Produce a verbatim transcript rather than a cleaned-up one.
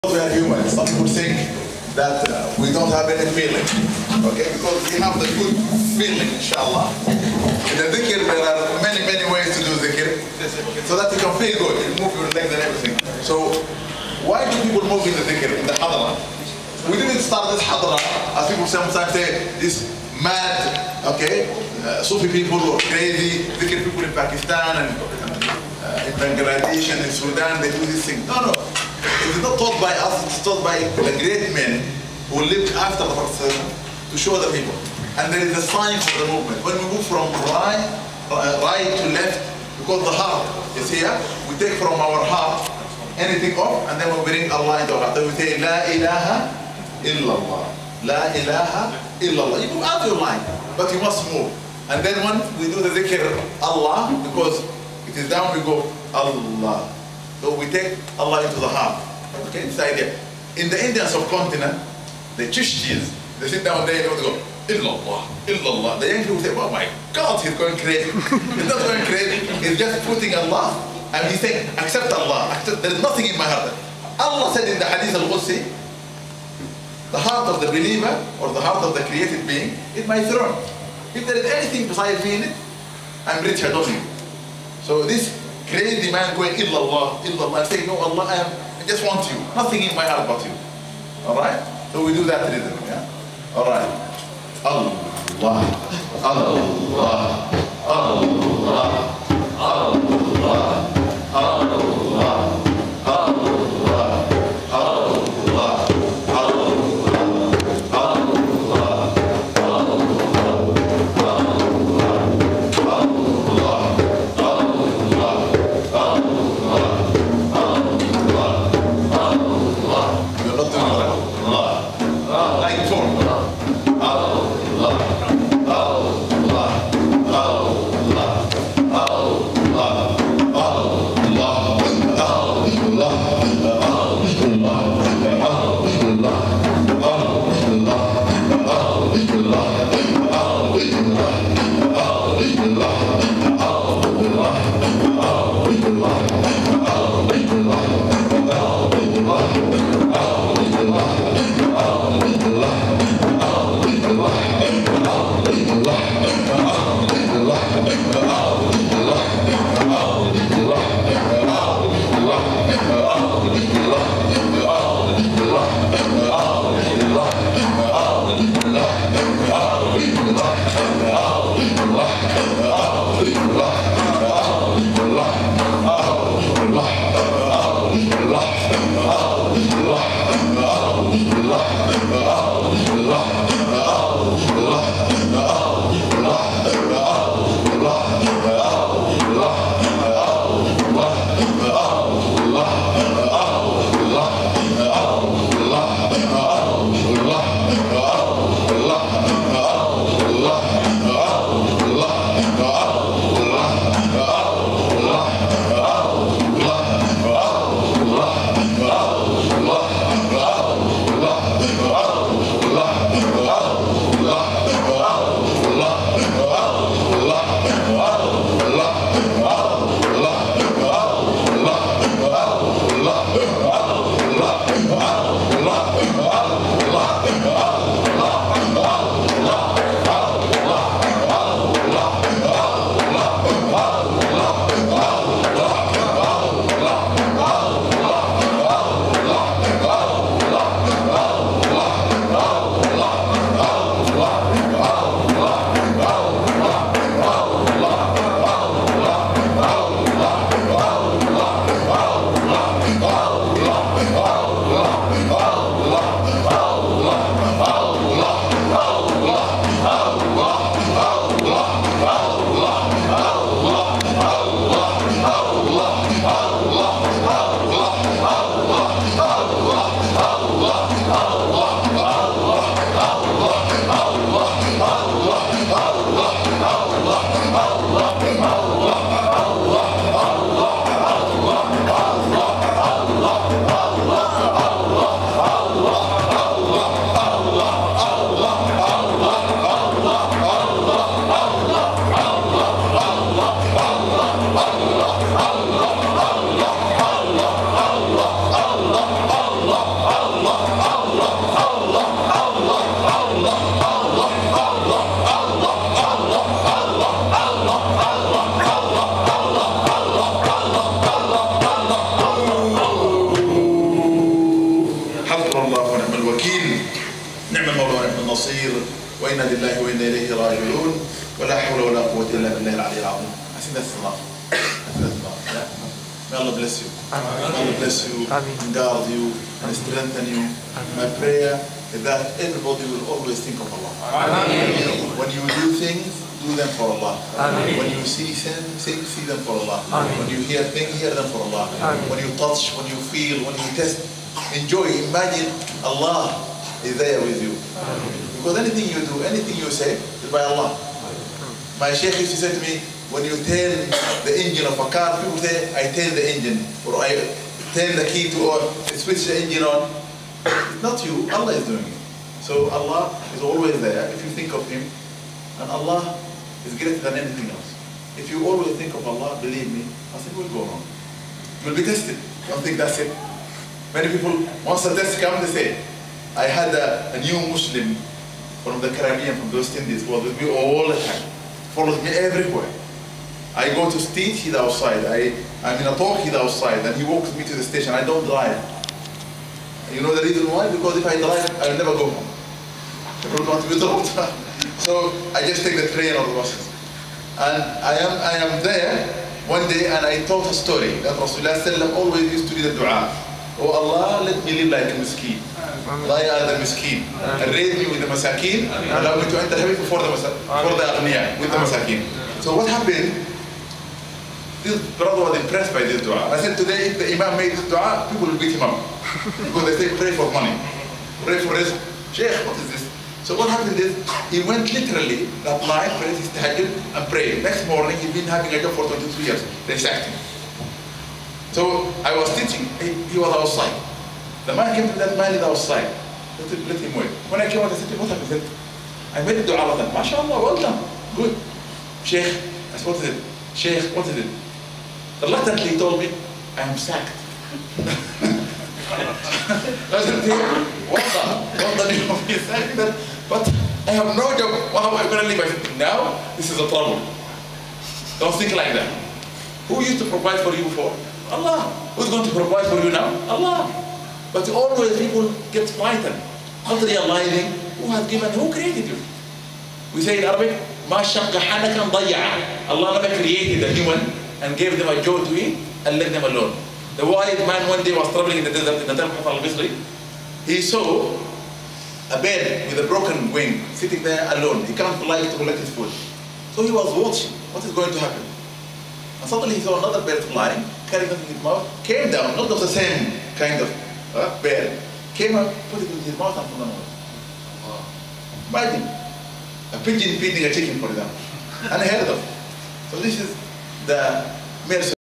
We are human. Some people think that uh, we don't have any feeling, okay? Because we have the good feeling, inshallah. In the dhikr, there are many, many ways to do dhikr, so that you can feel good. You move your legs and everything. So, why do people move in the dhikr, in the hadra? We didn't start this hadra, as people sometimes say, this mad, okay, uh, Sufi people or crazy dhikr people in Pakistan and uh, in Bangladesh and in Sudan, they do this thing. No, no. It is not taught by us, it's taught by the great men who lived after the Prophet to show the people. And there is a sign for the movement. When we move from right, uh, right to left, because the heart is here, we take from our heart anything off, and then we bring Allah into our heart. Then we say, La ilaha illallah. La ilaha illallah. You go out your line, but you must move. And then when we do the dhikr Allah, because it is down, we go Allah. So we take Allah into the heart. Okay, this idea. In the Indian subcontinent, the Chishtis, they sit down there and they go, Illallah, Illallah. The young people say, oh my God, he's going crazy. He's not going crazy, he's just putting Allah, and he's saying, accept Allah, accept, there is nothing in my heart. Allah said in the Hadith al-Qudsi, the heart of the believer, or the heart of the created being, is my throne. If there is anything besides me in it, I'm rich, I don't need. So this crazy man going, Illallah, Illallah, saying, no, Allah, I, am, I just want you. Nothing in my heart but you. Alright? So we do that rhythm, yeah? Alright. Allah, Allah, Allah, Allah, Allah, Allah, النصير وإنا لله وإنا إليه راجعون ولا حول ولا قوة إلا بالله العلي العظيم. I think that's enough. That's enough. Yeah? May Allah bless you. May Allah bless you and guard you and strengthen you. My prayer is that everybody will always think of Allah. Amen. When you do things, do them for Allah. Amen. When you see things, see them for Allah. Amen. When you hear things, hear them for Allah. Amen. When you touch, when you feel, when you taste, enjoy, imagine Allah is there with you. Amen. Because anything you do, anything you say, is by Allah. My Sheikh used to say to me, when you turn the engine of a car, people say, I turn the engine, or I turn the key to, or switch the engine on. It's not you, Allah is doing it. So Allah is always there if you think of Him, and Allah is greater than anything else. If you always think of Allah, believe me, nothing will go wrong. You will be tested. Don't think that's it. Many people, once the test comes, they say, I had a, a new Muslim from the Caribbean, from the West Indies, who was with me all the time, follows me everywhere. I go to stage, he's outside. I, I'm in a talk, he's outside, and he walks me to the station. I don't drive. You know the reason why? Because if I drive, I'll never go home. I don't want to be dropped. So I just take the train or the buses. And I am, I am there one day, and I told a story that Rasulullah always used to do the dua. Oh Allah, let me live like a miskin. لا يا هذا المسكين. Raise me with the masakin. Allow me to enter heaven for the for the aghniya, with the masakin. So what happened? This brother was impressed by this dua. I said today, if the Imam made this dua, people will beat him up. Because they say, pray for money. Pray for this. Sheikh, what is this? So what happened is, he went literally that night, prayed his tahajjud, and prayed. Next morning, he'd been having a job for twenty-two years. They sacked him. So I was teaching, he, he was outside. The man came to that man is outside. Let him, let him wait. When I came out, I said to him, what happened? I made a dua with him. MashaAllah, well done. Good. Sheikh, I said, what is it? Sheikh, what is it? Reluctantly he told me, I am sacked. I said to him, what the? What the name of me sacked? But I have no job. How am I going to live? I said, now this is a trouble. Don't think like that. Who used to provide for you before? Allah. Who's going to provide for you now? Allah. But always people get frightened, not realizing who has given, who created you. We say in Arabic, ما شق حنكا ضيع. Allah never created a human and gave them a joy to eat and let them alone. The wise man one day was traveling in the desert in the time of al-Bisri. He saw a bird with a broken wing sitting there alone. He can't fly to collect his food. So he was watching what is going to happen. And suddenly he saw another bird flying, carrying something in his mouth, came down, not of the same kind of uh, bird, came up, put it in his mouth and put it on. Imagine a pigeon feeding a chicken, for example, unheard of. So this is the mercy.